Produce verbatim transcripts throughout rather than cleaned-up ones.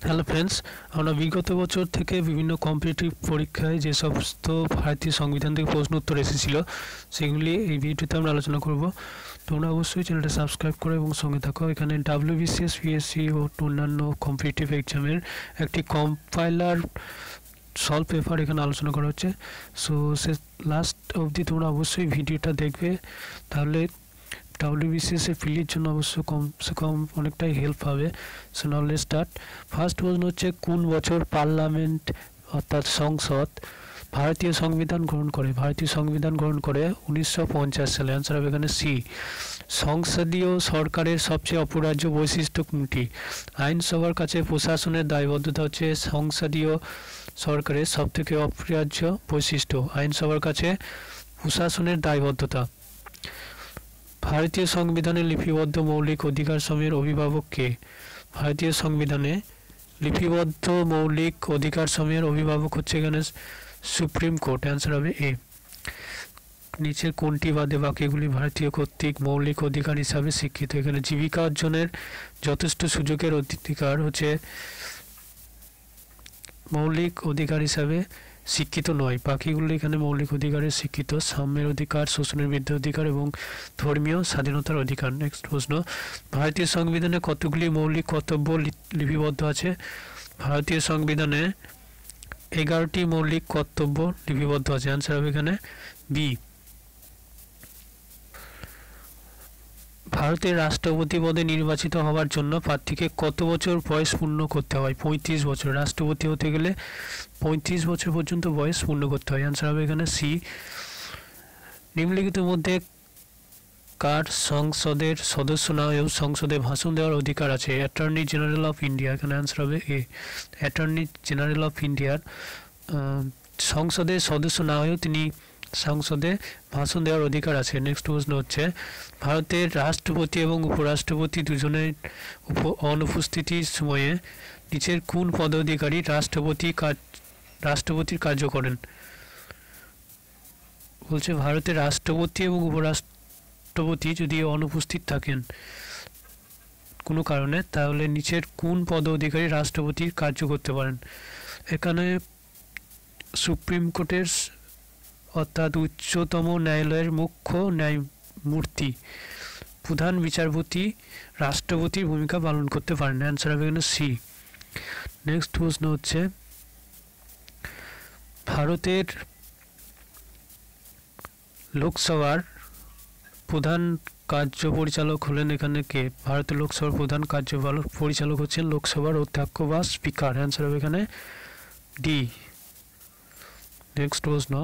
Hello friends, আমরা বিগত বছর থেকে বিভিন্ন কম্পিটিটিভ পরীক্ষায় যে সমস্ত ভারতীয় সংবিধান থেকে প্রশ্ন উত্তর এসেছিল সেগুলি এই ভিডিওতে আমরা আলোচনা করব। তোমরা অবশ্যই চ্যানেলটা সাবস্ক্রাইব করো এবং সঙ্গে থাকো। এখানে ডাব্লিউবিসিএস, পিএসসি ও অন্যান্য কম্পিটিটিভ এক্সামের একটি কম্পাইলার সলভ পেপার এখানে আলোচনা করা হচ্ছে। সো সে লাস্ট অবধি তোমরা অবশ্যই ভিডিওটা দেখবে, তাহলে ডাব্লিউবিসিএস এর ফিলির জন্য অবশ্য কমসে কম অনেকটাই হেল্প হবে। So now let's start. First প্রশ্ন হচ্ছে, কোন বছর পার্লামেন্ট অর্থাৎ সংসদ ভারতীয় সংবিধান গ্রহণ করে? ভারতীয় সংবিধান গ্রহণ করে উনিশশো পঞ্চাশ সালে। অ্যান্সার হবে এখানে সি। সংসদীয় সরকারের সবচেয়ে অপরাজ্য বৈশিষ্ট্য কোনটি? আইনসভার কাছে প্রশাসনের দায়বদ্ধতা হচ্ছে সংসদীয় সরকারের সবথেকে অপরিহার্য বৈশিষ্ট্য। আইনসভার কাছে প্রশাসনের দায়বদ্ধতা। ভারতীয় সংবিধানে লিপিবদ্ধ মৌলিক অধিকার সমূহের অভিভাবক কে? ভারতীয় সংবিধানে লিপিবদ্ধ মৌলিক অধিকার সমূহের অভিভাবক হচ্ছে এখানে সুপ্রিম কোর্ট। অ্যান্সার হবে এ। নিচের কোনটি বাদে বাকিগুলি ভারতীয় কর্তৃক মৌলিক অধিকার হিসাবে স্বীকৃত? এখানে জীবিকা অর্জনের যথেষ্ট সুযোগের অধিকার হচ্ছে মৌলিক অধিকার হিসাবে শিক্ষিত নয়, বাকিগুলো এখানে মৌলিক অধিকারের স্বীকৃত। সাম্যের অধিকার, শোষণের বিরুদ্ধে অধিকার এবং ধর্মীয় স্বাধীনতার অধিকার। নেক্সট প্রশ্ন, ভারতীয় সংবিধানে কতগুলি মৌলিক কর্তব্য লিপিবদ্ধ আছে? ভারতীয় সংবিধানে এগারোটি মৌলিক কর্তব্য লিপিবদ্ধ আছে। অ্যান্সার হবে এখানে বি। ভারতের রাষ্ট্রপতি পদে নির্বাচিত হওয়ার জন্য প্রার্থীকে কত বছর বয়স পূর্ণ করতে হয়? পঁয়ত্রিশ বছর। রাষ্ট্রপতি হতে গেলে পঁয়ত্রিশ বছর পর্যন্ত বয়স পূর্ণ করতে হয়। অ্যান্সার হবে এখানে সি। নিম্নলিখিতের মধ্যে কার সংসদের সদস্য না হয়েও সংসদে ভাষণ দেওয়ার অধিকার আছে? Attorney general of India. এখানে অ্যান্সার হবে এ। অ্যাটর্নি জেনারেল অফ ইন্ডিয়ার সংসদের সদস্য না হয়েও তিনি সংসদে ভাষণ দেওয়ার অধিকার আছে। নেক্সট প্রশ্ন হচ্ছে, ভারতের রাষ্ট্রপতি এবং উপরাষ্ট্রপতি দুজনের অনুপস্থিতির সময়ে নিচের কোন পদাধিকারী রাষ্ট্রপতি রাষ্ট্রপতির কার্য করেন? বলছে ভারতের রাষ্ট্রপতি এবং উপরাষ্ট্রপতি যদি অনুপস্থিত থাকেন কোনো কারণে, তাহলে নিচের কোন পদাধিকারী রাষ্ট্রপতির কার্য করতে পারেন? এখানে সুপ্রিম কোর্টের অর্থাৎ উচ্চতম ন্যায়ালয়ের মুখ্য ন্যায়মূর্তি প্রধান বিচারপতি রাষ্ট্রপতির ভূমিকা পালন করতে পারেন। অ্যান্সার হবে এখানে সি। নেক্সট প্রশ্ন হচ্ছে, ভারতের লোকসভার প্রধান কার্য পরিচালক হলেন এখানে কে? ভারতের লোকসভার প্রধান কার্য পরিচালক হচ্ছেন লোকসভার অধ্যক্ষ বা স্পিকার। অ্যান্সার হবে এখানে ডি। নেক্সট প্রশ্ন,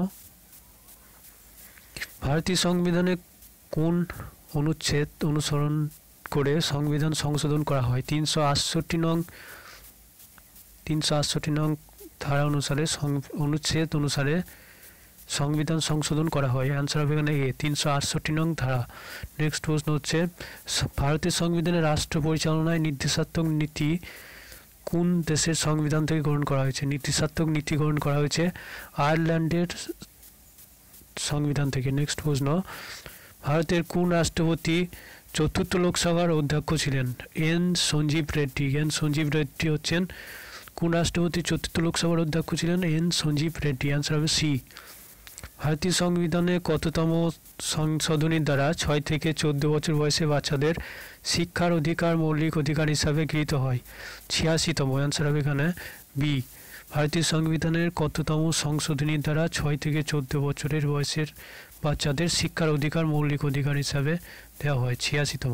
ভারতীয় সংবিধানে কোন অনুচ্ছেদ অনুসরণ করে সংবিধান সংশোধন করা হয়? তিনশো আটষট্টি নং তিনশো আটষট্টি নং ধারা অনুসারে অনুচ্ছেদ অনুসারে সংবিধান সংশোধন করা হয়। অ্যান্সার হবে এখানে এ, তিনশো আটষট্টি নং ধারা। নেক্সট প্রশ্ন হচ্ছে, ভারতের সংবিধানে রাষ্ট্র পরিচালনায় নির্দেশাত্মক নীতি কোন দেশের সংবিধান থেকে গ্রহণ করা হয়েছে? নির্দেশাত্মক নীতি গ্রহণ করা হয়েছে আয়ারল্যান্ডের সংবিধান থেকে। নেক্সট প্রশ্ন, ভারতের কোন রাষ্ট্রপতি চতুর্থ লোকসভার অধ্যক্ষ ছিলেন? এন সঞ্জীব রেড্ডি। এন সঞ্জীব রেড্ডি হচ্ছেন কোন রাষ্ট্রপতি চতুর্থ লোকসভার অধ্যক্ষ ছিলেন? এন সঞ্জীব রেড্ডি। অ্যান্সার হবে সি। ভারতীয় সংবিধানে কততম সংশোধনীর দ্বারা ছয় থেকে চোদ্দ বছর বয়সে বাচ্চাদের শিক্ষার অধিকার মৌলিক অধিকার হিসাবে গৃহীত হয়? ছিয়াশিতম। অ্যান্সার হবে এখানে বি। ভারতীয় সংবিধানের কততম সংশোধনীর দ্বারা ছয় থেকে চোদ্দ বছরের বয়সের বাচ্চাদের শিক্ষার অধিকার মৌলিক অধিকার হিসাবে দেওয়া হয়? ছিয়াশিতম।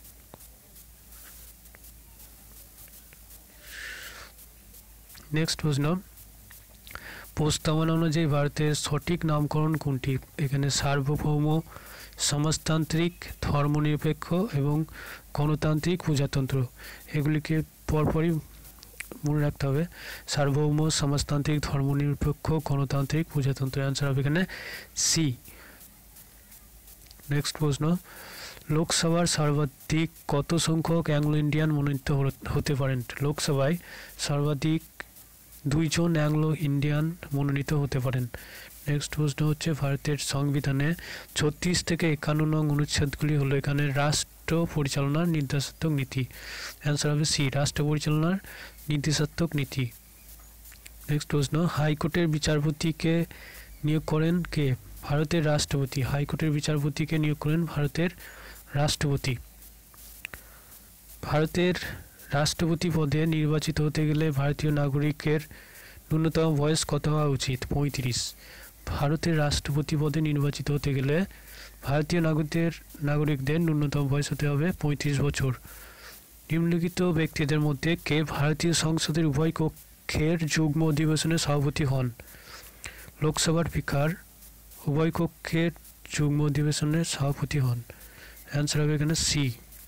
নেক্সট প্রশ্ন, প্রস্তাবনা অনুযায়ী ভারতের সঠিক নামকরণ কোনটি? এখানে সার্বভৌম, সমাজতান্ত্রিক, ধর্মনিরপেক্ষ এবং গণতান্ত্রিক প্রজাতন্ত্র। এগুলিকে পরপরই মনে রাখতে হবে। সার্বভৌম, সমাজতান্ত্রিক, ধর্মনিরপেক্ষ, গণতান্ত্রিক, প্রজাতন্ত্র। অ্যান্সার হবে এখানে সি। নেক্সট প্রশ্ন, লোকসভার সর্বাধিক কত সংখ্যক অ্যাংলো ইন্ডিয়ান মনোনীত হতে পারেন? লোকসভায় সর্বাধিক দুইজন অ্যাংলো ইন্ডিয়ান মনোনীত হতে পারেন। নেক্সট প্রশ্ন হচ্ছে, ভারতের সংবিধানে ছত্রিশ থেকে একান্ন নং অনুচ্ছেদগুলি হলো এখানে রাষ্ট্র রাষ্ট্র পরিচালনার নির্দেশাত্মক নীতি। অ্যান্সার হবে সি, রাষ্ট্র পরিচালনার নির্দেশাত্মক নীতি। নেক্সট প্রশ্ন, হাইকোর্টের বিচারপতিকে নিয়োগ করেন কে? ভারতের রাষ্ট্রপতি। হাইকোর্টের বিচারপতিকে নিয়োগ করেন ভারতের রাষ্ট্রপতি। ভারতের রাষ্ট্রপতি পদে নির্বাচিত হতে গেলে ভারতীয় নাগরিকের ন্যূনতম বয়স কত হওয়া উচিত? পঁয়ত্রিশ। ভারতের রাষ্ট্রপতি পদে নির্বাচিত হতে গেলে ভারতীয় নাগরিকদের নাগরিকদের ন্যূনতম বয়স হতে হবে পঁয়ত্রিশ বছর। নিম্নলিখিত ব্যক্তিদের মধ্যে কে ভারতীয় সংসদের উভয় কক্ষের যুগ্ম অধিবেশনের সভাপতি হন? লোকসভার স্পিকার উভয় কক্ষের যুগ্ম অধিবেশনের সভাপতি হন। অ্যান্সার হবে এখানে সি।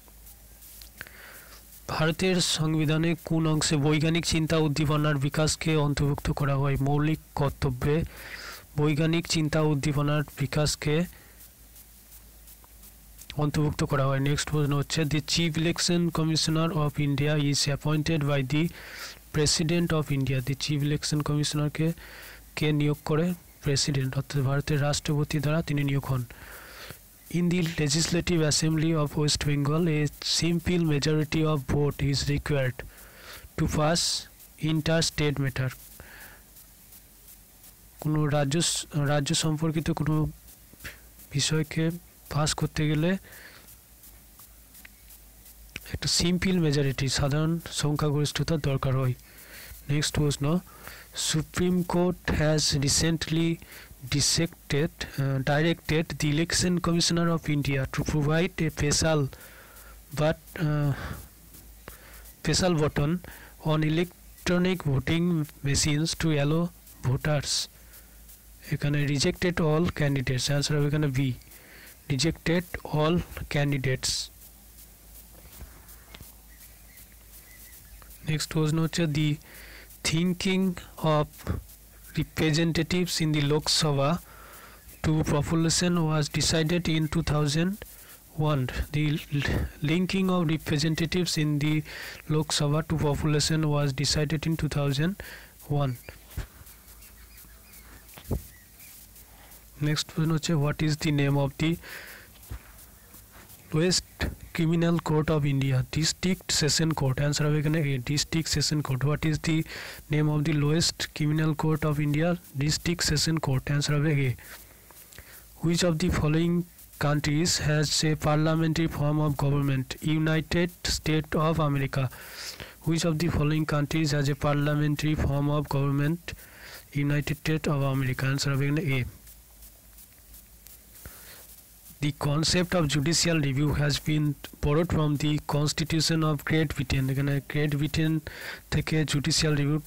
ভারতের সংবিধানে কোন অংশে বৈজ্ঞানিক চিন্তা উদ্দীপনার বিকাশকে অন্তর্ভুক্ত করা হয়? মৌলিক কর্তব্যে বৈজ্ঞানিক চিন্তা উদ্দীপনার বিকাশকে অন্তর্ভুক্ত করা হয়। নেক্সট প্রশ্ন হচ্ছে, the chief election commissioner of India is appointed by the president of India. The chief election কমিশনারকে কে নিয়োগ করে? প্রেসিডেন্ট, অর্থাৎ ভারতের রাষ্ট্রপতি দ্বারা তিনি নিয়োগ হন। In the Legislative Assembly of West Bengal, a simple majority of vote is required to pass interstate matter. কোনো রাজ্য রাজ্য সম্পর্কিত কোনো বিষয়কে পাস করতে গেলে একটা সিম্পল মেজরিটি, সাধারণ সংখ্যাগরিষ্ঠতার দরকার হয়। নেক্সট প্রশ্ন, supreme court has recently Dissected, uh, directed the Election Commissioner of India to provide a special but uh, special button on electronic voting machines to allow voters. এখানে rejected all candidates. Answer হবে এখানে B, rejected all candidates. Next প্রশ্ন হচ্ছে, the thinking of representatives in the Lok Sabha to population was decided in two thousand one. The linking of representatives in the Lok Sabha to population was decided in two thousand one. Next one, what is the name of the lowest criminal court of India? District Session Court. Answer হবে এখানে A, District Session Court. What is the name of the lowest criminal court of India? District Session Court. Answer হবে A. Which of the following countries has a parliamentary form of government? United States of America. Which of the following countries has a parliamentary form of government? United States of America. Answer হবে এখানে A. The concept of judicial review has been borrowed from the Constitution of Great Britain. এখানে Great Britain থেকে judicial review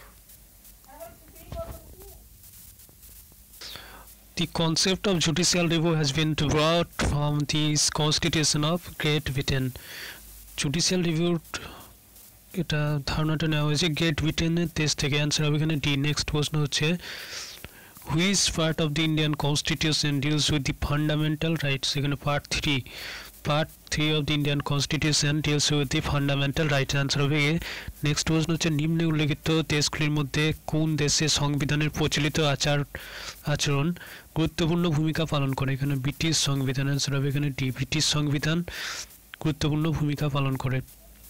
The concept of judicial review has been brought from the Constitution of Great Britain. Judicial review এটা ধারণাটা নেওয়া হয়েছে great ব্রিটেনের দেশ থেকে। Answer হবে এখানে ডি। নেক্সট প্রশ্ন হচ্ছে, which part of the Indian Constitution deals with the fundamental rights? এখানে part three part three of the Indian Constitution deals with the fundamental rights. Answer হবে এ। নেক্সট প্রশ্ন হচ্ছে, নিম্নে উল্লেখিত দেশগুলির মধ্যে কোন দেশে সংবিধানের প্রচলিত আচার আচরণ গুরুত্বপূর্ণ ভূমিকা পালন করে? এখানে ব্রিটিশ সংবিধান। আনসার হবে এখানে ডি, ব্রিটিশ সংবিধান গুরুত্বপূর্ণ ভূমিকা পালন করে।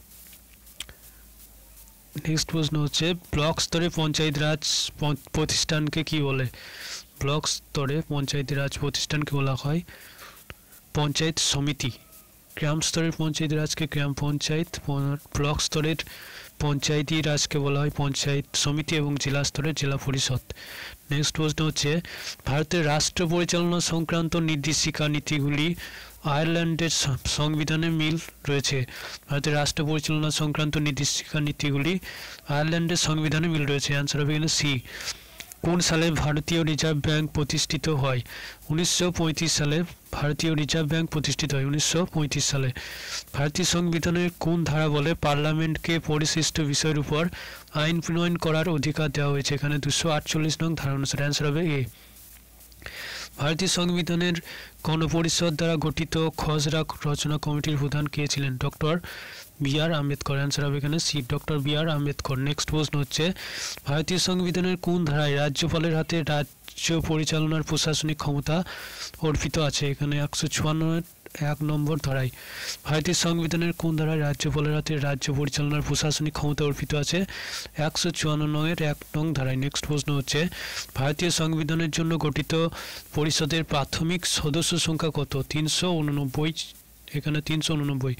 নেক্সট প্রশ্ন হচ্ছে, ব্লক স্তরে পঞ্চায়েত রাজ প্রতিষ্ঠানকে কি বলে? ব্লক স্তরে পঞ্চায়েত রাজ প্রতিষ্ঠানকে বলা হয় পঞ্চায়েত সমিতি। গ্রাম স্তরের পঞ্চায়েত রাজকে গ্রাম পঞ্চায়েত, ব্লক স্তরের পঞ্চায়েতি রাজকে বলা হয় পঞ্চায়েত সমিতি এবং জেলা স্তরের জেলা পরিষদ। নেক্সট প্রশ্ন হচ্ছে, ভারতের রাষ্ট্র পরিচালনা সংক্রান্ত নির্দেশিকা নীতিগুলি আয়ারল্যান্ডের সংবিধানে মিল রয়েছে। ভারতের রাষ্ট্র পরিচালনা সংক্রান্ত নির্দেশিকা নীতিগুলি আয়ারল্যান্ডের সংবিধানে মিল রয়েছে। অ্যান্সার হবে এখানে সি। কোন সালে ভারতীয় রিজার্ভ ব্যাংক প্রতিষ্ঠিত হয়? উনিশশো পঁয়ত্রিশ সালে ভারতীয় রিজার্ভ ব্যাংক প্রতিষ্ঠিত হয় উনিশশো পঁয়ত্রিশ সালে। ভারতীয় সংবিধানের কোন ধারা বলে পার্লামেন্টকে পরিশিষ্ট বিষয়ের উপর আইন প্রণয়ন করার অধিকার দেওয়া হয়েছে? এখানে দুশো আটচল্লিশ নং ধারা অনুসারে। অ্যান্সার হবে এ। ভারতীয় সংবিধানের গণপরিষদ দ্বারা গঠিত খসড়া রচনা কমিটির প্রধান কে ছিলেন? Doctor B R Ambedkar. Answer হবে এখানে C, doctor B R Ambedkar. Next প্রশ্ন হচ্ছে, ভারতীয় সংবিধানের কোন ধারায় রাজ্যপালের হাতে রাজ্য পরিচালনার প্রশাসনিক ক্ষমতা অর্পিত আছে? এখানে একশো চুয়ান্ন এক নম্বর ধারায় ভারতীয় সংবিধানের কোন ধারায় রাজ্যপালের হাতে রাজ্য পরিচালনার প্রশাসনিক ক্ষমতা অর্পিত আছে? একশো চুয়ান্ন নংয়ের এক নং ধারায়। নেক্সট প্রশ্ন হচ্ছে ভারতীয় সংবিধানের জন্য গঠিত পরিষদের প্রাথমিক সদস্য সংখ্যা কত? তিনশো উননব্বই, এখানে তিনশো উননব্বই।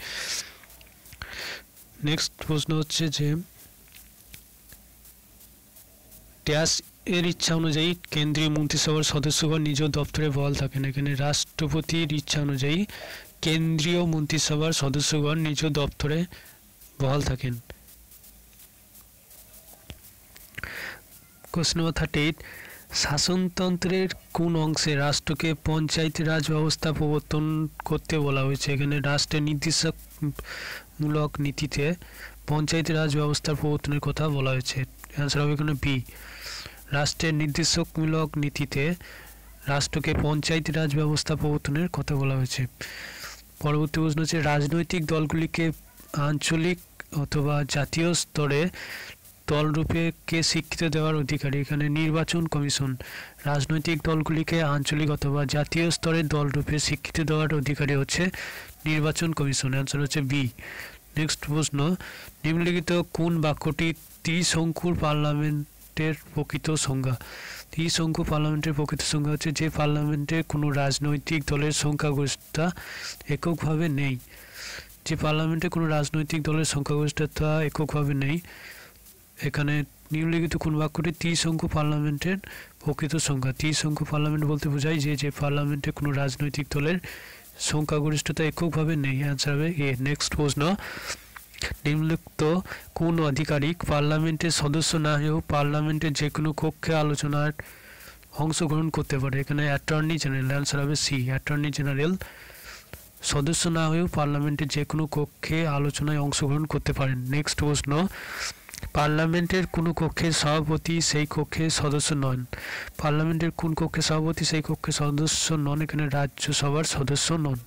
নেক্সট প্রশ্ন হচ্ছে যে ড্যাশ এর ইচ্ছা অনুযায়ী কেন্দ্রীয় মন্ত্রিসভার সদস্যগণ নিজ দপ্তরে বহাল থাকেন। এখানে রাষ্ট্রপতির ইচ্ছা অনুযায়ী কেন্দ্রীয় মন্ত্রিসভার সদস্যগণ নিজ দপ্তরে বহাল থাকেন। কোশ্চেন নাম্বার থার্টি এইট, শাসনতন্ত্রের কোন অংশে রাষ্ট্রকে পঞ্চায়েতি রাজ ব্যবস্থা প্রবর্তন করতে বলা হয়েছে? এখানে রাষ্ট্রের নির্দেশমূলক নীতিতে পঞ্চায়েতি রাজ ব্যবস্থার প্রবর্তনের কথা বলা হয়েছে। অ্যান্সার হবে এখানে বি। রাষ্ট্রের নির্দেশমূলক নীতিতে রাষ্ট্রকে পঞ্চায়েতি রাজ ব্যবস্থা প্রবর্তনের কথা বলা হয়েছে। পরবর্তী প্রশ্ন হচ্ছে রাজনৈতিক দলগুলিকে আঞ্চলিক অথবা জাতীয় স্তরে দলরূপে কে স্বীকৃতি দেওয়ার অধিকারী? এখানে নির্বাচন কমিশন। রাজনৈতিক দলগুলিকে আঞ্চলিক অথবা জাতীয় স্তরে দলরূপে স্বীকৃতি দেওয়ার অধিকারী হচ্ছে নির্বাচন কমিশন। অ্যান্সার হচ্ছে বি। নেক্সট প্রশ্ন, নিম্নলিখিত কোন বাক্যটি ত্রিশঙ্কুর পার্লামেন্টের প্রকৃত সংজ্ঞা? ত্রিশঙ্কু পার্লামেন্টের প্রকৃত সংজ্ঞা হচ্ছে যে পার্লামেন্টে কোনো রাজনৈতিক দলের সংখ্যাগরিষ্ঠতা এককভাবে নেই। যে পার্লামেন্টে কোনো রাজনৈতিক দলের সংখ্যাগরিষ্ঠতা এককভাবে নেই। এখানে নিম্নলিখিত কোন বাক্যটি ত্রিশঙ্কু পার্লামেন্টের প্রকৃত সংজ্ঞা? ত্রিশঙ্কু পার্লামেন্ট বলতে বোঝায় যে যে পার্লামেন্টে কোনো রাজনৈতিক দলের সংখ্যাগরিষ্ঠতা এককভাবে নেই। অ্যান্সার হবে এ। নেক্সট প্রশ্ন, নিম্নলিখিত কোন আধিকারিক পার্লামেন্টের সদস্য না হয়েও পার্লামেন্টের যে কোনো কক্ষে আলোচনার অংশগ্রহণ করতে পারে? এখানে অ্যাটর্নি জেনারেল। অ্যান্সার হবে সি। অ্যাটর্নি জেনারেল সদস্য না হয়েও পার্লামেন্টের যে কোনো কক্ষে আলোচনায় অংশগ্রহণ করতে পারেন। নেক্সট প্রশ্ন, পার্লামেন্টের কোনো কক্ষের সভাপতি সেই কক্ষের সদস্য নন। পার্লামেন্টের কোন কক্ষের সভাপতি সেই কক্ষের সদস্য নন? এখানে রাজ্যসভার সদস্য নন।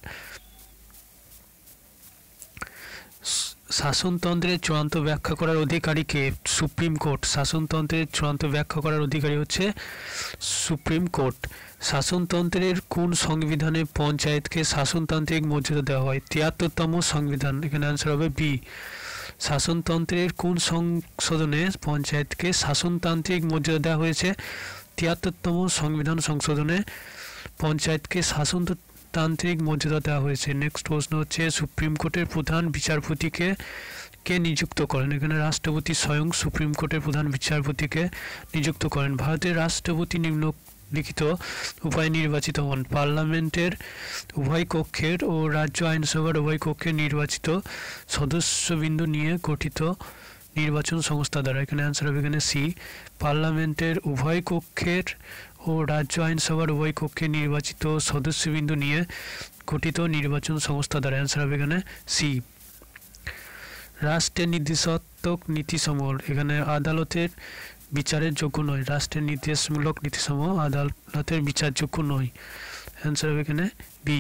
শাসনতন্ত্রের চূড়ান্ত ব্যাখ্যা করার অধিকারীকে? Supreme court. শাসনতন্ত্রের চূড়ান্ত ব্যাখ্যা করার অধিকারী হচ্ছে সুপ্রিম কোর্ট। শাসনতন্ত্রের কোন সংবিধানে পঞ্চায়েতকে শাসনতান্ত্রিক মর্যাদা দেওয়া হয়? তিয়াত্তরতম সংবিধান। এখানে অ্যান্সার হবে বি। শাসনতন্ত্রের কোন সংশোধনে পঞ্চায়েতকে শাসনতান্ত্রিক মর্যাদা দেওয়া হয়েছে? তিয়াত্তরতম সংবিধান সংশোধনে পঞ্চায়েতকে শাসনতান্ত্রিক মর্যাদা দেওয়া হয়েছে। নেক্সট প্রশ্ন হচ্ছে সুপ্রিম কোর্টের প্রধান বিচারপতিকে কে নিযুক্ত করেন? এখানে রাষ্ট্রপতি স্বয়ং সুপ্রিম কোর্টের প্রধান বিচারপতিকে নিযুক্ত করেন। ভারতের রাষ্ট্রপতি নিম্নলিখিত উপায়ে নির্বাচিত হন? পার্লামেন্টের উভয় কক্ষের ও রাজ্য আইনসভার উভয় কক্ষের নির্বাচিত সদস্যবৃন্দ নিয়ে গঠিত নির্বাচন সংস্থা দ্বারা। এখানে অ্যান্সার হবে এখানে সি। পার্লামেন্টের উভয় কক্ষের ও রাজ্য আইনসভার উভয় কক্ষে নির্বাচিত সদস্যবৃন্দ নিয়ে গঠিত নির্বাচন সংস্থা দ্বারা। অ্যান্সার হবে এখানে সি। রাষ্ট্রের নির্দেশাত্মক নীতিসমূহ এখানে আদালতের বিচারের যোগ্য নয়। রাষ্ট্রের নির্দেশমূলক নীতিসমূহ আদালতের বিচারযোগ্য নয়। অ্যান্সার হবে এখানে বি।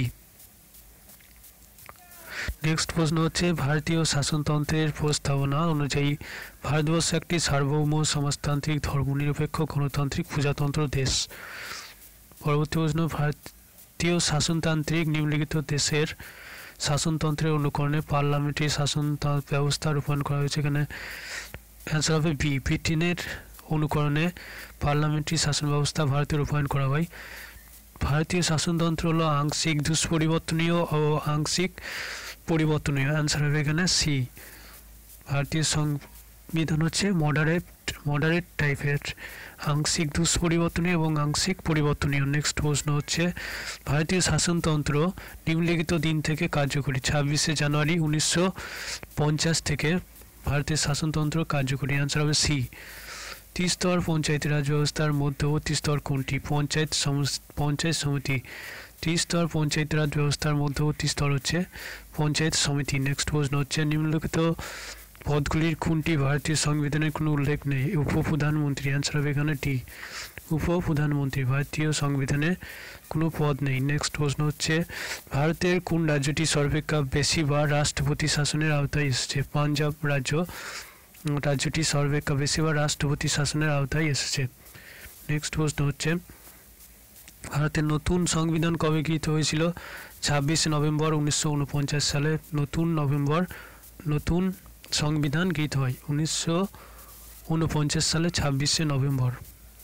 নেক্সট প্রশ্ন হচ্ছে ভারতীয় শাসনতন্ত্রের প্রস্তাবনা অনুযায়ী ভারতবর্ষ একটি সার্বভৌম সমাজতান্ত্রিক ধর্মনিরপেক্ষ গণতান্ত্রিক প্রজাতন্ত্র দেশ। পরবর্তী প্রশ্ন, ভারতীয় শাসনতান্ত্রিক নিম্নলিখিত দেশের শাসনতন্ত্রের অনুকরণে পার্লামেন্টারি শাসন ব্যবস্থা রূপায়ণ করা হয়েছে? এখানে অ্যান্সার হবে বি। ব্রিটেনের অনুকরণে পার্লামেন্টারি শাসন ব্যবস্থা ভারতে রূপায়ণ করা হয়। ভারতীয় শাসনতন্ত্র হলো আংশিক দুষ্পরিবর্তনীয় ও আংশিক পরিবর্তনীয়। অ্যান্সার হবে এখানে সি। ভারতীয় সংবিধান হচ্ছে মডারেট মডারেট টাইপের, আংশিক দুষ্পরিবর্তনীয় এবং আংশিক পরিবর্তনীয়। নেক্সট প্রশ্ন হচ্ছে ভারতীয় শাসনতন্ত্র নিম্নলিখিত দিন থেকে কার্যকরী? ছাব্বিশে জানুয়ারি উনিশশো পঞ্চাশ থেকে ভারতের শাসনতন্ত্র কার্যকরী। অ্যান্সার হবে সি। ত্রিস্তর পঞ্চায়েত রাজ ব্যবস্থার মধ্যবর্তী স্তর কোনটি? পঞ্চায়েত পঞ্চায়েত সমিতি। ত্রিস্তর পঞ্চায়েত রাজ ব্যবস্থার মধ্যবর্তী স্তর হচ্ছে পঞ্চায়েত সমিতি। নেক্সট প্রশ্ন হচ্ছে নিম্নলিখিত পদগুলির কোনটি ভারতীয় সংবিধানের কোনো উল্লেখ নেই? উপপ্রধানমন্ত্রী। অ্যান্সার হবে এখানে ডি। উপপ্রধানমন্ত্রী ভারতীয় সংবিধানে কোনো পদ নেই। নেক্সট প্রশ্ন হচ্ছে ভারতের কোন রাজ্যটি সর্বাপেক্ষা বেশিবার রাষ্ট্রপতি শাসনের আওতায় এসেছে? পাঞ্জাব রাজ্য রাজ্যটি সর্বাপেক্ষা বেশিবার রাষ্ট্রপতি শাসনের আওতায় এসেছে। নেক্সট প্রশ্ন হচ্ছে ভারতের নতুন সংবিধান কবে গৃহীত হয়েছিল? ছাব্বিশে নভেম্বর উনিশশো উনপঞ্চাশ সালে নতুন নভেম্বর নতুন সংবিধান গৃহীত হয় উনিশশো উনপঞ্চাশ সালে ছাব্বিশে নভেম্বর।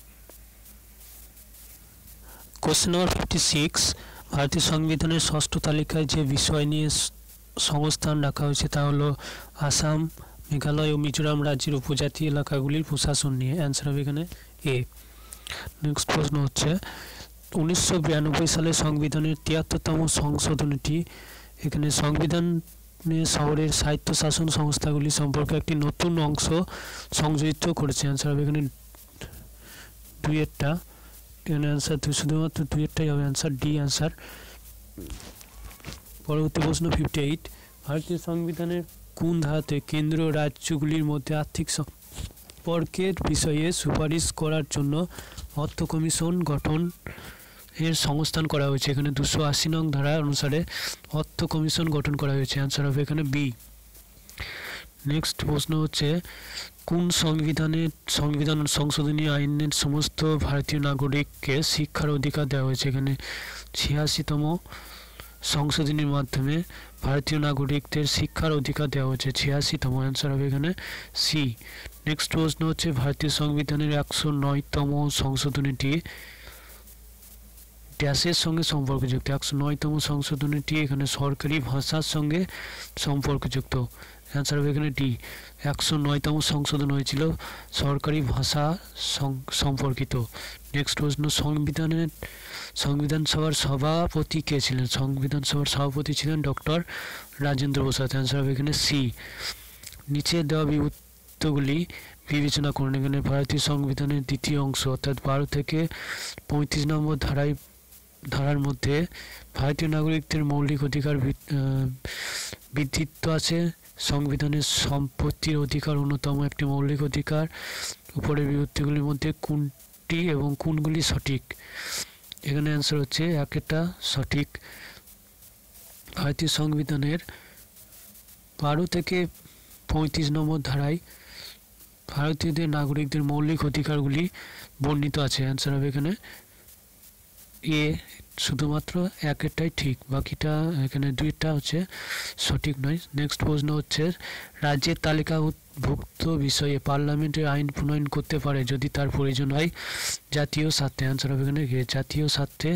কোশ্চেন নাম্বার ফিফটি সিক্স, ভারতীয় সংবিধানের ষষ্ঠ তালিকায় যে বিষয় নিয়ে সংস্থান রাখা হয়েছে তা হলো আসাম, মেঘালয় ও মিজোরাম রাজ্যের উপজাতি এলাকাগুলির প্রশাসন নিয়ে। অ্যান্সার হবে এখানে এ। নেক্সট প্রশ্ন হচ্ছে উনিশশো বিরানব্বই সালে সংবিধানের তিয়াত্তরতম সংশোধনীটি এখানে সংবিধানে শহরের স্বায়ত্ত শাসন সংস্থাগুলি সম্পর্কে একটি নতুন অংশ সংযোজিত করেছে। অ্যান্সার হবে এখানে দুইয়েরটা, এখানে অ্যান্সার শুধুমাত্র দুইয়েরটাই হবে অ্যান্সার ডি অ্যান্সার। পরবর্তী প্রশ্ন ফিফটি এইট, ভারতীয় সংবিধানের কোন ধারাতে কেন্দ্র ও রাজ্যগুলির মধ্যে আর্থিক সম্পর্কের বিষয়ে সুপারিশ করার জন্য অর্থ কমিশন গঠন এর সংস্থান করা হয়েছে? এখানে দুশো আশি নং ধারা অনুসারে অর্থ কমিশন গঠন করা হয়েছে। অ্যান্সার হবে এখানে বি। নেক্সট প্রশ্ন হচ্ছে কোন সংবিধানের সংবিধান সংশোধনী আইনের সমস্ত ভারতীয় নাগরিককে শিক্ষার অধিকার দেওয়া হয়েছে? এখানে ছিয়াশিতম সংশোধনীর মাধ্যমে ভারতীয় নাগরিকদের শিক্ষার অধিকার দেওয়া হয়েছে ছিয়াশিতম। অ্যান্সার হবে এখানে সি। নেক্সট প্রশ্ন হচ্ছে ভারতীয় সংবিধানের একশো নয়তম সংশোধনীটি ড্যাশের সঙ্গে সম্পর্কযুক্ত? একশো নয়তম সংশোধনীটি এখানে সরকারি ভাষার সঙ্গে সম্পর্কযুক্ত। অ্যান্সার হবে এখানে ডি। একশো নয়তম সংশোধন হয়েছিল সরকারি ভাষা সম্পর্কিত। নেক্সট প্রশ্ন সংবিধানের সংবিধান সভার সভাপতি কে ছিলেন? সংবিধান সভার সভাপতি ছিলেন ডক্টর রাজেন্দ্র প্রসাদ। অ্যান্সার হবে এখানে সি। নিচে দেওয়া বিভক্তগুলি বিবেচনা করুন। এখানে ভারতীয় সংবিধানের দ্বিতীয় অংশ অর্থাৎ বারো থেকে পঁয়ত্রিশ নম্বর ধারায় ধারার মধ্যে ভারতীয় নাগরিকদের মৌলিক অধিকার বিধৃত আছে। সংবিধানের সম্পত্তির অধিকার অন্যতম একটি মৌলিক অধিকার। উপরের বিভক্তিগুলির মধ্যে কোনটি এবং কোনগুলি সঠিক? এখানে অ্যান্সার হচ্ছে একটা সঠিক। ভারতীয় সংবিধানের বারো থেকে পঁয়ত্রিশ নম্বর ধারায় ভারতীয়দের নাগরিকদের মৌলিক অধিকারগুলি বর্ণিত আছে। অ্যান্সার হবে এখানে এ। শুধুমাত্র একেরটাই ঠিক, বাকিটা এখানে দুইটা হচ্ছে সঠিক নয়। নেক্সট প্রশ্ন হচ্ছে রাজ্যের তালিকাভুক্ত বিষয়ে পার্লামেন্টের আইন প্রণয়ন করতে পারে যদি তার প্রয়োজন হয় জাতীয় স্বার্থে? অ্যান্সার হবে এখানে জাতীয় স্বার্থে।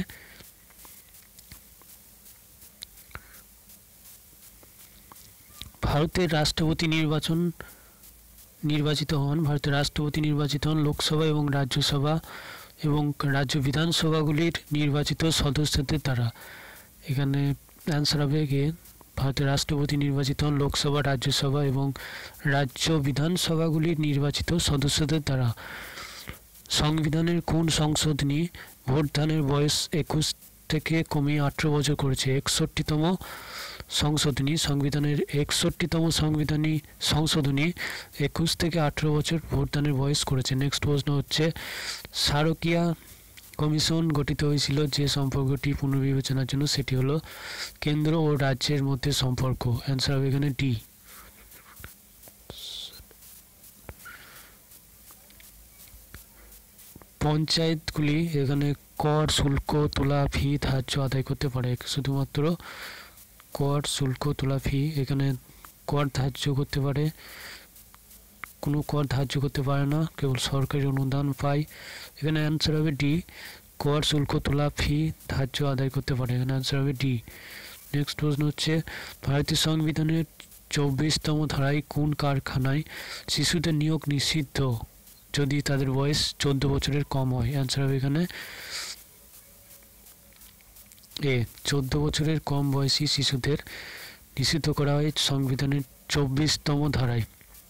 ভারতের রাষ্ট্রপতি নির্বাচন নির্বাচিত হন ভারতের রাষ্ট্রপতি নির্বাচিত হন লোকসভা এবং রাজ্যসভা এবং রাজ্য বিধানসভাগুলির নির্বাচিত সদস্যদের দ্বারা। এখানে অ্যান্সার হবে গিয়ে ভারতের রাষ্ট্রপতি নির্বাচিত হন লোকসভা, রাজ্যসভা এবং রাজ্য বিধানসভাগুলির নির্বাচিত সদস্যদের দ্বারা। সংবিধানের কোন সংশোধনী ভোটদানের বয়স একুশ থেকে কমিয়ে আঠেরো বছর করেছে? একষট্টিতম সংশোধনী সংবিধানের একষট্টিতম সংবিধানী সংশোধনী একুশ থেকে আঠেরো বছর ভোটদানের বয়স করেছে। নেক্সট প্রশ্ন হচ্ছে সারকিয়া কমিশন গঠিত হয়েছিল যে সম্পর্কটি পুনর্বিবেচনার জন্য, সেটি হলো কেন্দ্র ও রাজ্যের মধ্যে সম্পর্ক। অ্যান্সার হবে এখানে ডি। পঞ্চায়েতগুলি এখানে কর, শুল্ক, তোলা, ফি, ধার্য আদায় করতে পারে। শুধুমাত্র কর, শুল্ক, তোলা, ফি। এখানে কর ধার্য করতে পারে, কোনো কর ধার্য করতে পারে না, কেবল সরকারি অনুদান পায়। এখানে অ্যান্সার হবে ডি। কর, শুল্ক, তোলা, ফি, ধার্য আদায় করতে পারে। এখানে অ্যান্সার হবে ডি। নেক্সট প্রশ্ন হচ্ছে ভারতীয় সংবিধানের চব্বিশতম ধারায় কোন কারখানায় শিশুদের নিয়োগ নিষিদ্ধ যদি তাদের বয়স চোদ্দ বছরের কম হয়? অ্যান্সার হবে এখানে এ। চোদ্দ বছরের কম বয়সী শিশুদের নিষিদ্ধ করা হয় সংবিধানের চব্বিশতম ধারায়।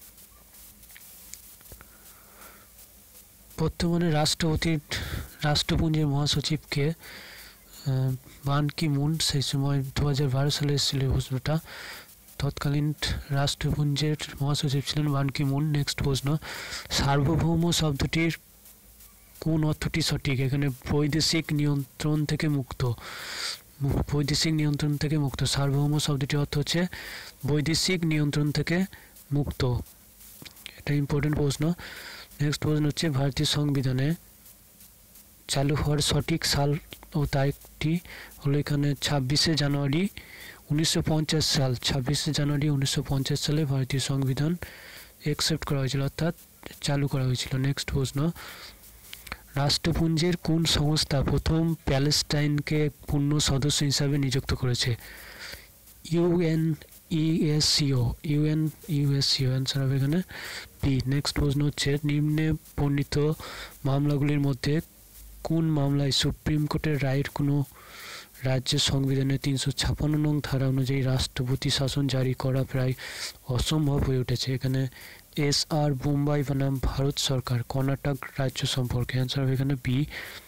বর্তমানে রাষ্ট্রপতির রাষ্ট্রপুঞ্জের মহাসচিবকে বান কি মুন, সেই সময় দু হাজার বারো সালে এসেছিল প্রশ্নটা। তৎকালীন রাষ্ট্রপুঞ্জের মহাসচিব ছিলেন বান কি মুন। নেক্সট প্রশ্ন সার্বভৌম শব্দটির কোন অর্থটি সঠিক? এখানে বৈদেশিক নিয়ন্ত্রণ থেকে মুক্ত। বৈদেশিক নিয়ন্ত্রণ থেকে মুক্ত সার্বভৌম শব্দটির অর্থ হচ্ছে বৈদেশিক নিয়ন্ত্রণ থেকে মুক্ত। এটা ইম্পর্টেন্ট প্রশ্ন। নেক্সট প্রশ্ন হচ্ছে ভারতীয় সংবিধানে চালু হওয়ার সঠিক সাল ও তারিখটি হলো এখানে ছাব্বিশে জানুয়ারি উনিশশো পঞ্চাশ সাল ছাব্বিশে জানুয়ারি উনিশশো পঞ্চাশ সালে ভারতীয় সংবিধান একসেপ্ট করা হয়েছিল, অর্থাৎ চালু করা হয়েছিল। নেক্সট প্রশ্ন, রাষ্ট্রপুঞ্জের কোন সংস্থা প্রথম প্যালেস্টাইনকে পূর্ণ সদস্য হিসাবে নিযুক্ত করেছে? UNESCO UNESCO answer হবে এখানে বি। নেক্সট প্রশ্ন হচ্ছে, নিম্নে বর্ণিত মামলাগুলির মধ্যে কোন মামলায় সুপ্রিম কোর্টের রায়ের কোনো রাজ্যের সংবিধানের তিনশো ছাপ্পান্ন নং ধারা অনুযায়ী রাষ্ট্রপতি শাসন জারি করা প্রায় অসম্ভব হয়ে উঠেছে? এখানে এস আর বোম্বাই বনাম ভারত সরকার কর্ণাটক রাজ্য সম্পর্কে। অ্যান্সার হবে এখানে বি।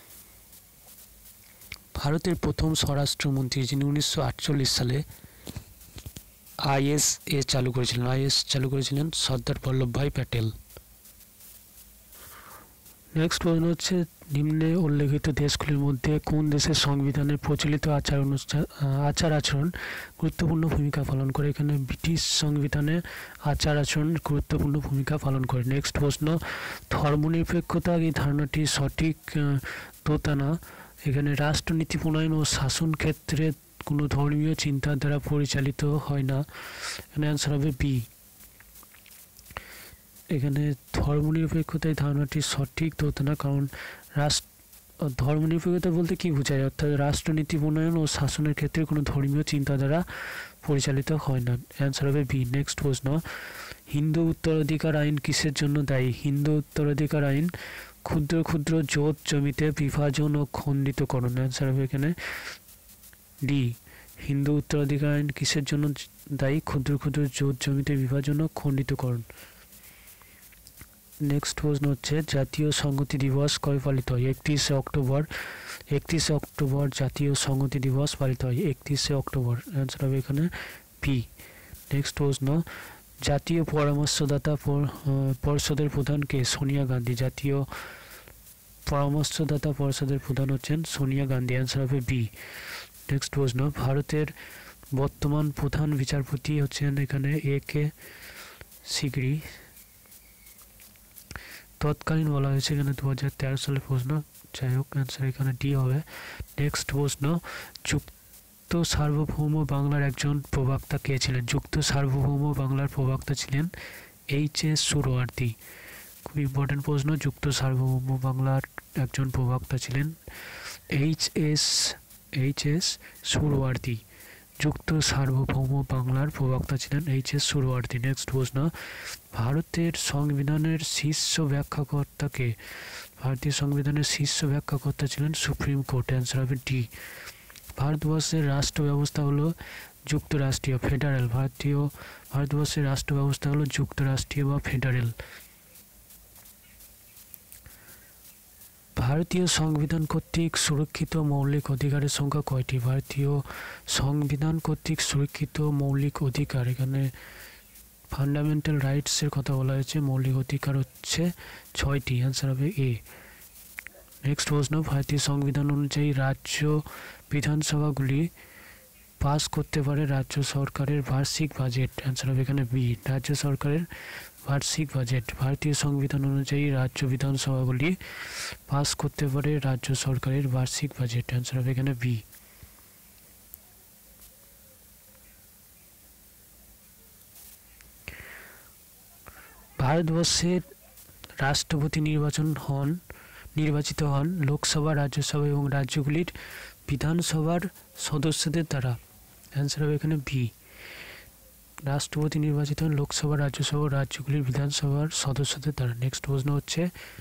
ভারতের প্রথম স্বরাষ্ট্রমন্ত্রী যিনি উনিশশো আটচল্লিশ সালে আইএস এ চালু করেছিলেন আইএস চালু করেছিলেন সর্দার বল্লভভাই প্যাটেল। নেক্সট প্রশ্ন হচ্ছে, নিম্নে উল্লেখিত দেশগুলির মধ্যে কোন দেশের সংবিধানের প্রচলিত আচার অনুষ্ঠান আচার আচরণ গুরুত্বপূর্ণ ভূমিকা পালন করে? এখানে ব্রিটিশ সংবিধানে আচার আচরণ গুরুত্বপূর্ণ ভূমিকা পালন করে। নেক্সট প্রশ্ন, ধর্মনিরপেক্ষতা এই ধারণাটি সঠিক তোতা না। এখানে রাষ্ট্রনীতি প্রণয়ন ও শাসন ক্ষেত্রে কোনো ধর্মীয় চিন্তার দ্বারা পরিচালিত হয় না। এখানে অ্যান্সার হবে বি। এখানে ধর্মনিরপেক্ষতা এই ধারণাটি সঠিক হতো না, কারণ রাষ্ট্র ধর্মনিরপেক্ষতা বলতে কি বোঝায়? অর্থাৎ রাষ্ট্রনীতি প্রণয়ন ও শাসনের ক্ষেত্রে কোনো ধর্মীয় চিন্তা দ্বারা পরিচালিত হয় না। অ্যান্সার হবে বি। নেক্সট প্রশ্ন, হিন্দু উত্তরাধিকার আইন কিসের জন্য দায়ী? হিন্দু উত্তরাধিকার আইন ক্ষুদ্র ক্ষুদ্র জোট জমিতে বিভাজন ও খণ্ডিতকরণ। অ্যান্সার হবে এখানে ডি। হিন্দু উত্তরাধিকার আইন কিসের জন্য দায়ী? ক্ষুদ্র ক্ষুদ্র জোট জমিতে বিভাজন ও খণ্ডিতকরণ। নেক্সট প্রশ্ন হচ্ছে, জাতীয় সংহতি দিবস কবে পালিত হয়? একত্রিশে অক্টোবর একত্রিশে অক্টোবর জাতীয় সংহতি দিবস পালিত হয় একত্রিশে অক্টোবর। অ্যান্সার হবে এখানে বি। নেক্সট প্রশ্ন, জাতীয় পরামর্শদাতা পরিষদের প্রধান কে? সোনিয়া গান্ধী। জাতীয় পরামর্শদাতা পরিষদের প্রধান হচ্ছেন সোনিয়া গান্ধী। অ্যান্সার হবে বি। নেক্সট প্রশ্ন, ভারতের বর্তমান প্রধান বিচারপতি হচ্ছেন এখানে এ কে সিকরি। তৎকালীন বলা হয়েছে এখানে দু হাজার তেরো সালের প্রশ্ন, যাই হোক অ্যান্সার এখানে ডি হবে। নেক্সট প্রশ্ন, যুক্ত সার্বভৌম বাংলার একজন প্রবক্তা কে ছিলেন? যুক্ত সার্বভৌম বাংলার প্রবক্তা ছিলেন এইচ এস সুরওয়ার্দী। খুব ইম্পর্টেন্ট প্রশ্ন, যুক্ত সার্বভৌম বাংলার একজন প্রবক্তা ছিলেন H S H S Suhrawardy. যুক্ত সার্বভৌম বাংলার প্রবক্তা ছিলেন এইচ এস সুরওয়ার্দী। নেক্সট প্রশ্ন, ভারতের সংবিধানের শীর্ষ ব্যাখ্যাকর্তাকে? ভারতীয় সংবিধানের শীর্ষ ব্যাখ্যাকর্তা ছিলেন সুপ্রিম কোর্ট। অ্যান্সার হবে ডি। ভারতবর্ষের রাষ্ট্র ব্যবস্থা হলো যুক্তরাষ্ট্রীয় ফেডারেল। ভারতীয় ভারতবর্ষের রাষ্ট্র ব্যবস্থা হলো যুক্তরাষ্ট্রীয় বা ফেডারেল। ভারতীয় সংবিধান কর্তৃক সুরক্ষিত মৌলিক অধিকারের সংখ্যা কয়টি? ভারতীয় সংবিধান কর্তৃক সুরক্ষিত মৌলিক অধিকার, এখানে ফান্ডামেন্টাল রাইটসের কথা বলা হয়েছে, মৌলিক অধিকার হচ্ছে ছয়টি। অ্যান্সার হবে এ। নেক্সট প্রশ্ন, ভারতীয় সংবিধান অনুযায়ী রাজ্য বিধানসভাগুলি পাস করতে পারে রাজ্য সরকারের বার্ষিক বাজেট। অ্যান্সার হবে এখানে বি। রাজ্য সরকারের বার্ষিক বাজেট। ভারতীয় সংবিধান অনুযায়ী রাজ্য বিধানসভাগুলি পাস করতে পারে রাজ্য সরকারের বার্ষিক বাজেট। অ্যান্সার হবে এখানে বি। ভারতবর্ষের রাষ্ট্রপতি নির্বাচন হন নির্বাচিত হন লোকসভা, রাজ্যসভা এবং রাজ্যগুলির বিধানসভার সদস্যদের দ্বারা। অ্যান্সার হবে এখানে বি। রাষ্ট্রপতি নির্বাচিত হন লোকসভা, রাজ্যসভা ও রাজ্যগুলির বিধানসভার সদস্যদের দ্বারা। নেক্সট প্রশ্ন হচ্ছে,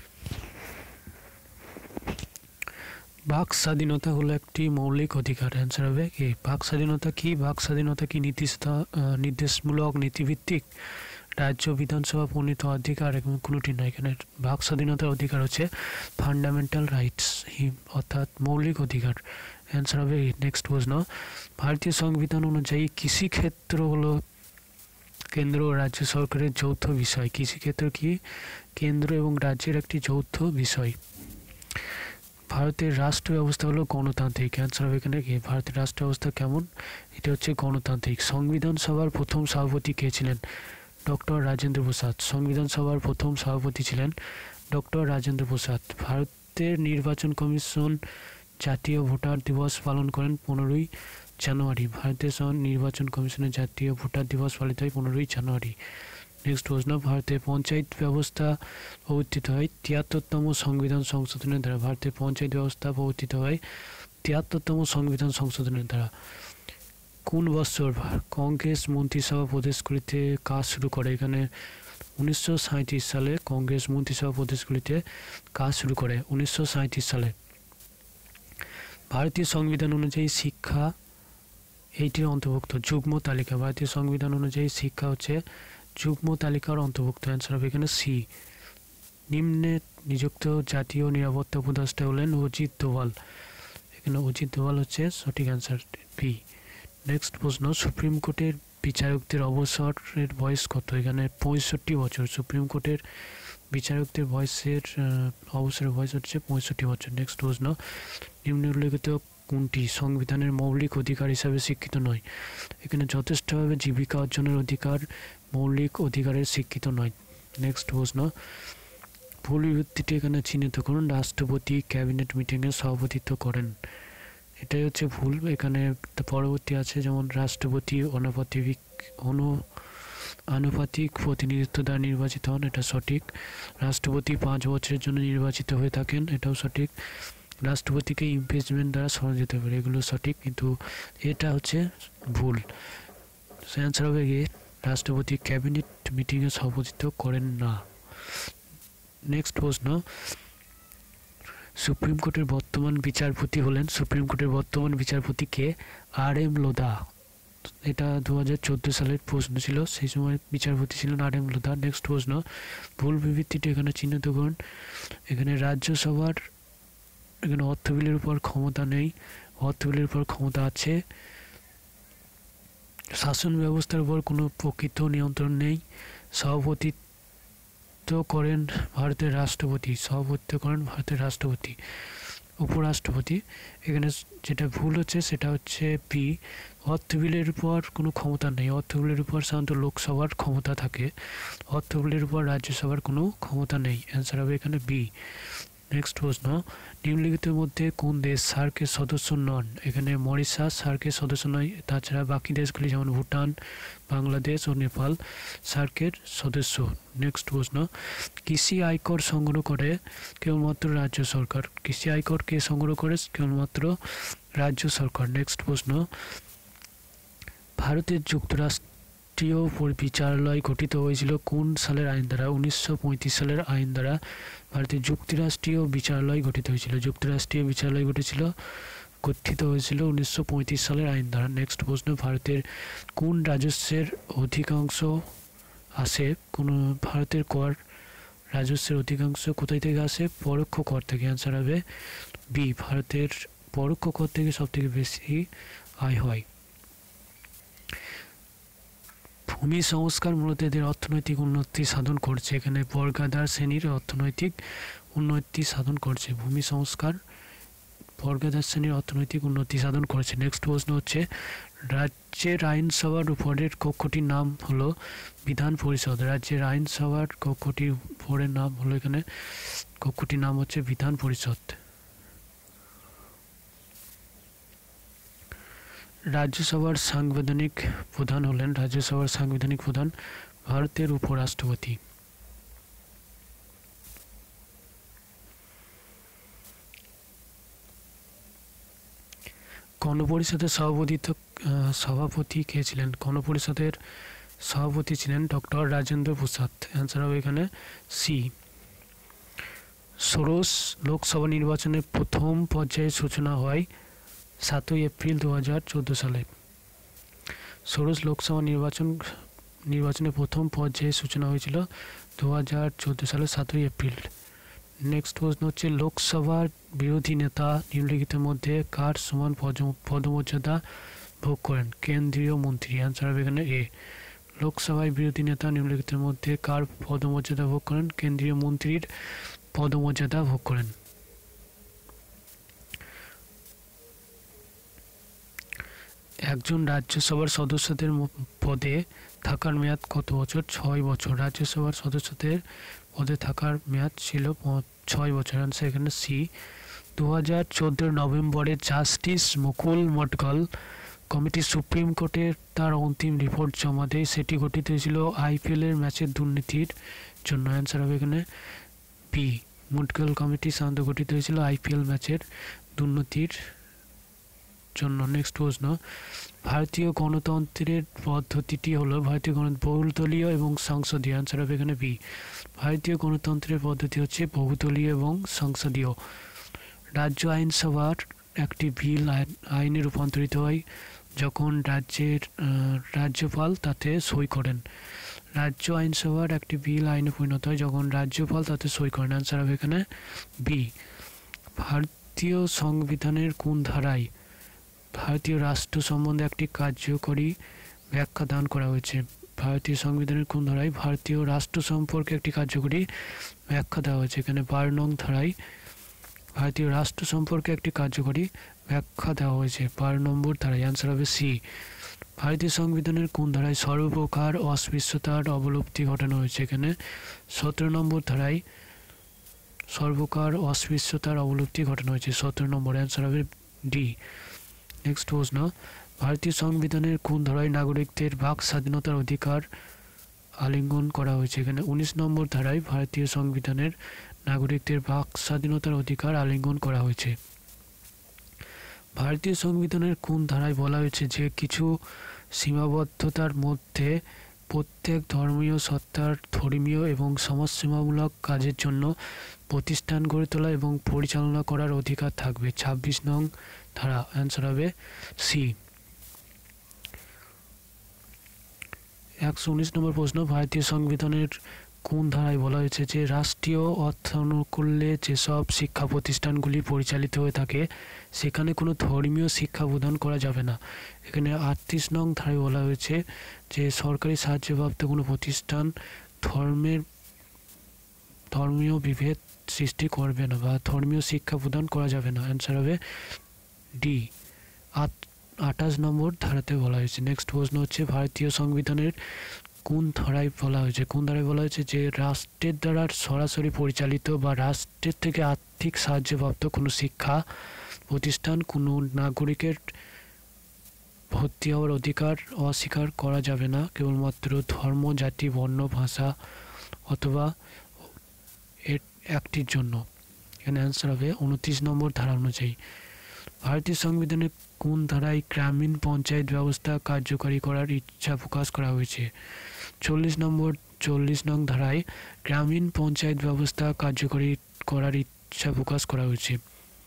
বাক স্বাধীনতা হলো একটি মৌলিক অধিকার। অ্যান্সার হবে এ। বাক স্বাধীনতা কি? বাক স্বাধীনতা কি নির্দিষ্ট নির্দেশমূলক নীতিভিত্তিক রাজ্য বিধানসভা প্রণীত অধিকার এবং কোনোটি নয়। এখানে বাক স্বাধীনতার অধিকার হচ্ছে ফান্ডামেন্টাল রাইটস, অর্থাৎ মৌলিক অধিকার। অ্যান্সার হবে এ। নেক্সট প্রশ্ন, ভারতীয় সংবিধান অনুযায়ী কৃষিক্ষেত্র হলো কেন্দ্র ও রাজ্য সরকারের যৌথ বিষয়। কৃষিক্ষেত্র কি? কেন্দ্র এবং রাজ্যের একটি যৌথ বিষয়। ভারতের রাষ্ট্র ব্যবস্থা হলো গণতান্ত্রিক। অ্যান্সার হবে এখানে কি? ভারতের রাষ্ট্র ব্যবস্থা কেমন? এটা হচ্ছে গণতান্ত্রিক। সংবিধান সভার প্রথম সভাপতি কে ছিলেন? ডক্টর রাজেন্দ্র প্রসাদ। সংবিধান সভার প্রথম সভাপতি ছিলেন ডক্টর রাজেন্দ্র প্রসাদ। ভারতের নির্বাচন কমিশন জাতীয় ভোটার দিবস পালন করেন পনেরোই জানুয়ারি। ভারতের নির্বাচন কমিশনের জাতীয় ভোটার দিবস পালিত হয় পনেরোই জানুয়ারি। নেক্সট প্রশ্ন, ভারতের পঞ্চায়েত ব্যবস্থা প্রবর্তিত হয় তিয়াত্তরতম সংবিধান সংশোধনের দ্বারা। ভারতের পঞ্চায়েত ব্যবস্থা প্রবর্তিত হয় তিয়াত্তরতম সংবিধান সংশোধনের দ্বারা। কোন বছর কংগ্রেস মন্ত্রিসভা প্রদেশগুলিতে কাজ শুরু করে? এখানে উনিশশো সাঁইত্রিশ সালে কংগ্রেস মন্ত্রিসভা প্রদেশগুলিতে কাজ শুরু করে উনিশশো সাঁইত্রিশ সালে। ভারতীয় সংবিধান অনুযায়ী শিক্ষা এইটির অন্তর্ভুক্ত যুগ্ম তালিকা। ভারতীয় সংবিধান অনুযায়ী শিক্ষা হচ্ছে যুগ্ম তালিকার অন্তর্ভুক্ত। অ্যান্সার হবে এখানে সি। নিম্নে নিযুক্ত জাতীয় নিরাপত্তা উপদেষ্টা হলেন অজিত দোভাল। এখানে অজিত দোভাল হচ্ছে সঠিক অ্যান্সার বি। নেক্সট প্রশ্ন, সুপ্রিম কোর্টের বিচারকদের অবসরের বয়স কত? এখানে পঁয়ষট্টি বছর। সুপ্রিম কোর্টের বিচারকদের বয়সের অবসরের বয়স হচ্ছে পঁয়ষট্টি বছর। নেক্সট প্রশ্ন, নিম্নলিখিত কোনটি সংবিধানের মৌলিক অধিকার হিসাবে স্বীকৃত নয়? এখানে যথেষ্টভাবে জীবিকা অর্জনের অধিকার মৌলিক অধিকারের স্বীকৃত নয়। নেক্সট প্রশ্ন, ভুল বিবৃতিটি এখানে চিহ্নিত করুন। রাষ্ট্রপতি ক্যাবিনেট মিটিংয়ে সভাপতিত্ব করেন, এটাই হচ্ছে ভুল। এখানে পরবর্তী আছে যেমন রাষ্ট্রপতি অনুপাতিক অনু আনুপাতিক প্রতিনিধিত্ব দ্বারা নির্বাচিত হন, এটা সঠিক। রাষ্ট্রপতি পাঁচ বছরের জন্য নির্বাচিত হয়ে থাকেন, এটাও সঠিক। রাষ্ট্রপতিকে ইমপিচমেন্ট দ্বারা সরানো যেতে পারে, এগুলো সঠিক, কিন্তু এটা হচ্ছে ভুল। অ্যান্সার হবে গিয়ে রাষ্ট্রপতি ক্যাবিনেট মিটিংয়ে সভাপতিত্ব করেন না। নেক্সট প্রশ্ন, সুপ্রিম কোর্টের বর্তমান বিচারপতি হলেন সুপ্রিম কোর্টের বর্তমান বিচারপতি কে? আর এম লোধা। এটা দু হাজার চোদ্দো সালের প্রশ্ন ছিল, সেই সময় বিচারপতি ছিলেন আর এম লোধা। নেক্সট প্রশ্ন, ভুল বিবৃতিটি এখানে চিহ্নিত করুন। এখানে রাজ্যসভার এখানে অর্থ বিলের উপর ক্ষমতা নেই, অর্থ বিলের উপর ক্ষমতা আছে। শাসন ব্যবস্থার উপর কোনো প্রকৃত নিয়ন্ত্রণ নেই। সভাপতিত্ব করেন ভারতের রাষ্ট্রপতি, সভাপতিত্ব করেন ভারতের রাষ্ট্রপতি উপরাষ্ট্রপতি। এখানে যেটা ভুল হচ্ছে সেটা হচ্ছে বি, অর্থ বিলের উপর কোনো ক্ষমতা নেই। অর্থ বিলের উপর সাধারণত লোকসভার ক্ষমতা থাকে, অর্থ বিলের উপর রাজ্যসভার কোনো ক্ষমতা নেই। অ্যান্সার হবে এখানে বি। নেক্সট প্রশ্ন, নিম্নলিখিতের মধ্যে কোন দেশ সার্কের সদস্য নন? এখানে মরিশাস সার্কের সদস্য নয়, তাছাড়া বাকি দেশগুলি যেমন ভুটান, বাংলাদেশ ও নেপাল সার্কের সদস্য। নেক্সট প্রশ্ন, কৃষি আয়কর সংগ্রহ করে কেবলমাত্র রাজ্য সরকার। কৃষি আয়কর কে সংগ্রহ করে? কেবলমাত্র রাজ্য সরকার। নেক্সট প্রশ্ন, ভারতের যুক্তরাষ্ট্রীয় বিচারালয় গঠিত হয়েছিল কোন সালের আইন দ্বারা? উনিশশো পঁয়ত্রিশ সালের আইন দ্বারা ভারতের যুক্তরাষ্ট্রীয় বিচারালয় গঠিত হয়েছিল। যুক্তরাষ্ট্রীয় বিচারালয় গঠিত গঠিত হয়েছিল উনিশশো পঁয়ত্রিশ সালের আইন দ্বারা। নেক্সট প্রশ্ন, ভারতের কোন রাজস্বের অধিকাংশ আসে? কোন ভারতের কর রাজস্বের অধিকাংশ কোথায় থেকে আসে? পরোক্ষ কর থেকে। অ্যান্সার হবে বি, ভারতের পরোক্ষ কর থেকে সব থেকে বেশি আয় হয়। ভূমি সংস্কার মূলত এদের অর্থনৈতিক উন্নতি সাধন করছে। এখানে বর্গাদার শ্রেণীর অর্থনৈতিক উন্নতি সাধন করছে। ভূমি সংস্কার বর্গাদার শ্রেণীর অর্থনৈতিক উন্নতি সাধন করেছে। নেক্সট প্রশ্ন হচ্ছে, রাজ্যের আইনসভার উপরের কক্ষটির নাম হলো বিধান পরিষদ। রাজ্যের আইনসভার কক্ষটির উপরের নাম হলো এখানে কক্ষটির নাম হচ্ছে বিধান পরিষদ। রাজ্যসভার সাংবিধানিক প্রধান হলেন রাজ্যসভার সাংবিধানিক প্রধান ভারতের উপরাষ্ট্রপতি। গণপরিষদের সভাপতিত্ব সভাপতি কে ছিলেন? গণপরিষদের সভাপতি ছিলেন ডক্টর রাজেন্দ্র প্রসাদ। অ্যান্সার হবে এখানে সি। ষোড়শ লোকসভা নির্বাচনের প্রথম পর্যায়ের সূচনা হয় সাতই এপ্রিল দু হাজার চোদ্দো সালে। ষোড়শ লোকসভা নির্বাচন নির্বাচনের প্রথম পর্যায়ের সূচনা হয়েছিল দু হাজার চোদ্দো সালের সাতই এপ্রিল। নেক্সট প্রশ্ন হচ্ছে, লোকসভার বিরোধী নেতা নিম্নলিখিতের মধ্যে কার সমান পদমর্যাদা ভোগ করেন? কেন্দ্রীয় মন্ত্রী। অ্যান্সার হবে এখানে এ। লোকসভায় বিরোধী নেতা নিম্নলিখিতের মধ্যে কার পদমর্যাদা ভোগ করেন? কেন্দ্রীয় মন্ত্রীর পদমর্যাদা ভোগ করেন। একজন রাজ্যসভার সদস্যদের পদে থাকার মেয়াদ কত বছর? ছয় বছর। রাজ্যসভার সদস্যদের পদে থাকার মেয়াদ ছিল ছয় বছর। অ্যান্সার এখানে সি। দু হাজার চোদ্দোর নভেম্বরে justice Mukul Mudgal committee supreme কোর্টে তার অন্তিম রিপোর্ট জমা দেয়। সেটি গঠিত হয়েছিল আইপিএলের ম্যাচের দুর্নীতির জন্য। অ্যান্সার হবে এখানে বি। মুডগল কমিটি সাধারণত গঠিত হয়েছিল আইপিএল ম্যাচের দুর্নীতির জন্য। নেক্সট প্রশ্ন, ভারতীয় গণতন্ত্রের পদ্ধতিটি হলো ভারতীয় গণ বহুদলীয় এবং সংসদীয়। অ্যান্সার হবে এখানে বি। ভারতীয় গণতন্ত্রের পদ্ধতি হচ্ছে বহুদলীয় এবং সংসদীয়। রাজ্য আইনসভার একটি বিল আইনে রূপান্তরিত হয় যখন রাজ্যের রাজ্যপাল তাতে সই করেন। রাজ্য আইনসভার একটি বিল আইনে পরিণত হয় যখন রাজ্যপাল তাতে সই করেন। অ্যান্সার হবে এখানে বি। ভারতীয় সংবিধানের কোন ধারায় ভারতীয় রাষ্ট্র সম্বন্ধে একটি কার্যকরী ব্যাখ্যা দান করা হয়েছে? ভারতীয় সংবিধানের কোন ধারায় ভারতীয় রাষ্ট্র সম্পর্কে একটি কার্যকরী ব্যাখ্যা দেওয়া হয়েছে? এখানে বারো নং ধারায় ভারতীয় রাষ্ট্র সম্পর্কে একটি কার্যকরী ব্যাখ্যা দেওয়া হয়েছে, বারো নম্বর ধারায়। অ্যান্সার হবে সি। ভারতীয় সংবিধানের কোন ধারায় সর্বপ্রকার অস্পৃশ্যতার অবলুপ্তি ঘটানো হয়েছে? এখানে সতেরো নম্বর ধারায় সর্বপ্রকার অস্পৃশ্যতার অবলুপ্তি ঘটানো হয়েছে, সতেরো নম্বর। অ্যান্সার হবে ডি। নেক্সট প্রশ্ন, ভারতীয় সংবিধানের কোন ধারায় নাগরিকদের বাক স্বাধীনতার অধিকার আলিঙ্গন করা হয়েছে? এখানে উনিশ নম্বর ধারায় ভারতীয় সংবিধানের নাগরিকদের বাক স্বাধীনতার অধিকার আলিঙ্গন করা হয়েছে। ভারতীয় সংবিধানের কোন ধারায় বলা হয়েছে যে কিছু সীমাবদ্ধতার মধ্যে প্রত্যেক ধর্মীয় সত্তার ধর্মীয় এবং সমাজসেবামূলক কাজের জন্য প্রতিষ্ঠান গড়ে তোলা এবং পরিচালনা করার অধিকার থাকবে? ছাব্বিশ নং ধারা। অ্যান্সার হবে সি। একশো উনিশ নম্বর প্রশ্ন, ভারতীয় সংবিধানের কোন ধারায় বলা হয়েছে যে রাষ্ট্রীয় অর্থানুকূল্যে যেসব শিক্ষা প্রতিষ্ঠানগুলি পরিচালিত হয়ে থাকে সেখানে কোনো ধর্মীয় শিক্ষা প্রদান করা যাবে না? এখানে আটত্রিশ নং ধারায় বলা হয়েছে যে সরকারি সাহায্যপ্রাপ্ত কোনো প্রতিষ্ঠান ধর্মের ধর্মীয় বিভেদ সৃষ্টি করবে না বা ধর্মীয় শিক্ষা প্রদান করা যাবে না। অ্যান্সার হবে ডি। আট আঠাশ নম্বর ধারাতে বলা হয়েছে। নেক্সট প্রশ্ন হচ্ছে, ভারতীয় সংবিধানের কোন ধারায় বলা হয়েছে কোন ধারায় বলা হয়েছে যে রাষ্ট্রের দ্বারা সরাসরি পরিচালিত বা রাষ্ট্রের থেকে আর্থিক সাহায্যপ্রাপ্ত কোনো শিক্ষা প্রতিষ্ঠান কোনো নাগরিকের ভর্তি হওয়ার অধিকার অস্বীকার করা যাবে না কেবলমাত্র ধর্ম, জাতি, বর্ণ, ভাষা অথবা এর একটির জন্য? এখানে অ্যান্সার হবে উনত্রিশ নম্বর ধারা অনুযায়ী। ভারতীয় সংবিধানের কোন ধারায় গ্রামীণ পঞ্চায়েত ব্যবস্থা কার্যকরী করার ইচ্ছা প্রকাশ করা হয়েছে? চল্লিশ নম্বর চল্লিশ নং ধারায় গ্রামীণ পঞ্চায়েত ব্যবস্থা কার্যকরী করার ইচ্ছা প্রকাশ করা হয়েছে।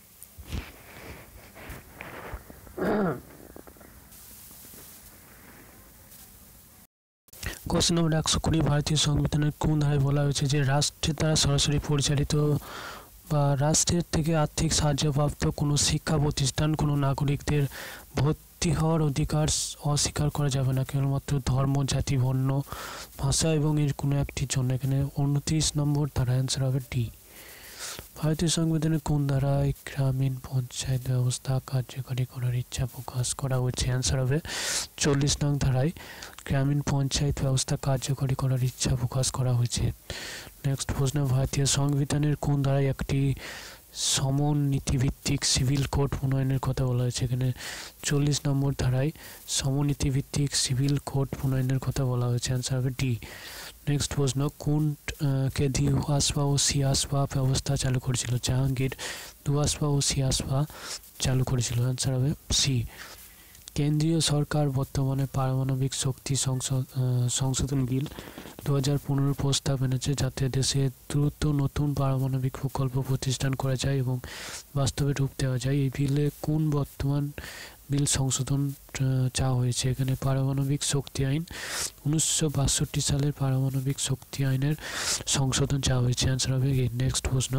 কোশ্চেন নম্বর একশো কুড়ি, ভারতীয় সংবিধানের কোন ধারায় বলা হয়েছে যে রাষ্ট্রের দ্বারা সরাসরি পরিচালিত বা রাষ্ট্রের থেকে আর্থিক সাহায্যপ্রাপ্ত কোনো শিক্ষা প্রতিষ্ঠান কোনো নাগরিকদের ভর্তি হওয়ার অধিকার অস্বীকার করা যাবে না কেবলমাত্র ধর্ম, জাতি, বর্ণ, ভাষা এবং এর কোনো একটির জন্য? এখানে উনত্রিশ নম্বর ধারা। অ্যান্সার হবে ডি। ভারতীয় সংবিধানের কোন ধারায় গ্রামীণ পঞ্চায়েত ব্যবস্থা কার্যকরী করার ইচ্ছা প্রকাশ করা হয়েছে? অ্যান্সার হবে চল্লিশ নং ধারায় গ্রামীণ পঞ্চায়েত ব্যবস্থা কার্যকরী করার ইচ্ছা প্রকাশ করা হয়েছে। নেক্সট প্রশ্ন, ভারতীয় সংবিধানের কোন ধারায় একটি সমনীতিভিত্তিক সিভিল কোড প্রণয়নের কথা বলা হয়েছে? এখানে চল্লিশ নম্বর ধারায় সমনীতিভিত্তিক সিভিল কোড প্রণয়নের কথা বলা হয়েছে। অ্যান্সার হবে ডি। নেক্সট প্রশ্ন, কোন কে দ্বি আসবা ও সি আসবা ব্যবস্থা চালু করেছিল? জাহাঙ্গীর দু আসবা ও সি আসবা চালু করেছিল। অ্যান্সার হবে সি। কেন্দ্রীয় সরকার বর্তমানে পারমাণবিক শক্তি সংশোধন বিল দু হাজার পনেরো প্রস্তাব এনেছে যাতে দেশে দ্রুত নতুন পারমাণবিক প্রকল্প প্রতিষ্ঠান করা যায় এবং বাস্তবে রূপ দেওয়া যায়। এই বিলে কোন বর্তমান বিল সংশোধন চাওয়া হয়েছে? এখানে পারমাণবিক শক্তি আইন উনিশশো বাষট্টি সালের পারমাণবিক শক্তি আইনের সংশোধন চাওয়া হয়েছে। অ্যান্সার হবে এ। নেক্সট প্রশ্ন,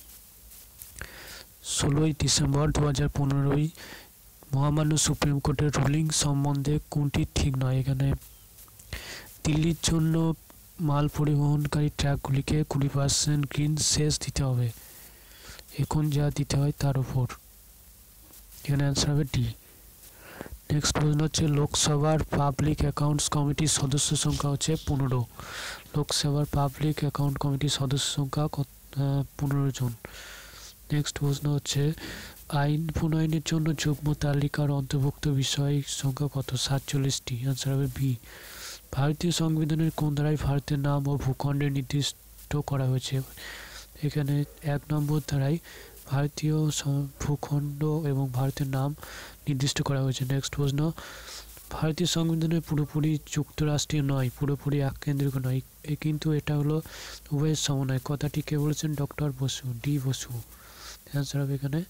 ষোলোই ডিসেম্বর দু হাজার পনেরোই মহামান্য সুপ্রিম কোর্টের রুলিং সম্বন্ধে কোনটি ঠিক নয়? এখানে দিল্লির জন্য মাল পরিবহনকারী ট্রাকগুলিকে কুড়ি পার্সেন্ট গ্রিন সেস দিতে হবে এখন যা দিতে হয় তার উপর। এখানে অ্যান্সার হবে ডি। নেক্সট প্রশ্ন হচ্ছে, লোকসভার পাবলিক অ্যাকাউন্টস কমিটির সদস্য সংখ্যা হচ্ছে পনেরো। লোকসভার পাবলিক অ্যাকাউন্ট কমিটির সদস্য সংখ্যা পনেরো জন। নেক্সট প্রশ্ন হচ্ছে আইন প্রণয়নের জন্য যুগ্ম তালিকার অন্তর্ভুক্ত বিষয় সংখ্যা কত? সাতচল্লিশটি। অ্যান্সার হবে বি। ভারতীয় সংবিধানের কোন ধারায় ভারতের নাম ও ভূখণ্ডে নির্দিষ্ট করা হয়েছে? এখানে এক নম্বর ধারায় ভারতীয় ভূখণ্ড এবং ভারতের নাম নির্দিষ্ট করা হয়েছে। নেক্সট প্রশ্ন ভারতীয় সংবিধানের পুরোপুরি যুক্তরাষ্ট্রীয় নয়, পুরোপুরি এককেন্দ্রিক নয়, কিন্তু এটা হলো উভয়ের সমন্বয়। কথাটি কে বলেছেন? Doctor Basu, D Basu. Answer হবে এখানে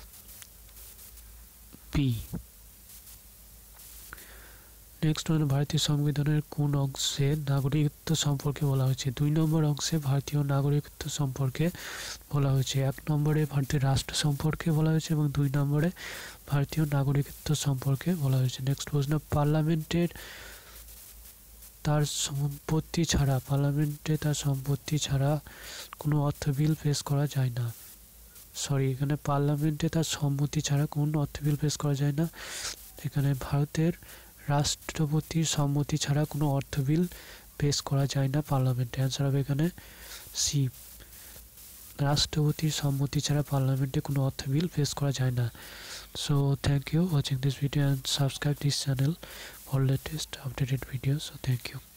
পি। নেক্সট হলো ভারতীয় সংবিধানের কোন অংশে নাগরিকত্ব সম্পর্কে বলা হয়েছে? দুই নম্বর অংশে ভারতীয় নাগরিকত্ব সম্পর্কে বলা হয়েছে। এক নম্বরে ভারতীয় রাষ্ট্র সম্পর্কে বলা হয়েছে এবং দুই নম্বরে ভারতীয় নাগরিকত্ব সম্পর্কে বলা হয়েছে। নেক্সট প্রশ্ন পার্লামেন্টের তার সম্পত্তি ছাড়া পার্লামেন্টে তার সম্পত্তি ছাড়া কোনো অর্থ বিল পেশ করা যায় না। সরি এখানে পার্লামেন্টে তার সম্মতি ছাড়া কোনো অর্থ বিল পেশ করা যায় না। এখানে ভারতের রাষ্ট্রপতির সম্মতি ছাড়া কোনো অর্থ বিল পেশ করা যায় না পার্লামেন্টে। অ্যান্সার হবে এখানে সি। রাষ্ট্রপতির সম্মতি ছাড়া পার্লামেন্টে কোনো অর্থ বিল পেশ করা যায় না। So thank you watching this video and subscribe this channel for latest updated videos. So thank you.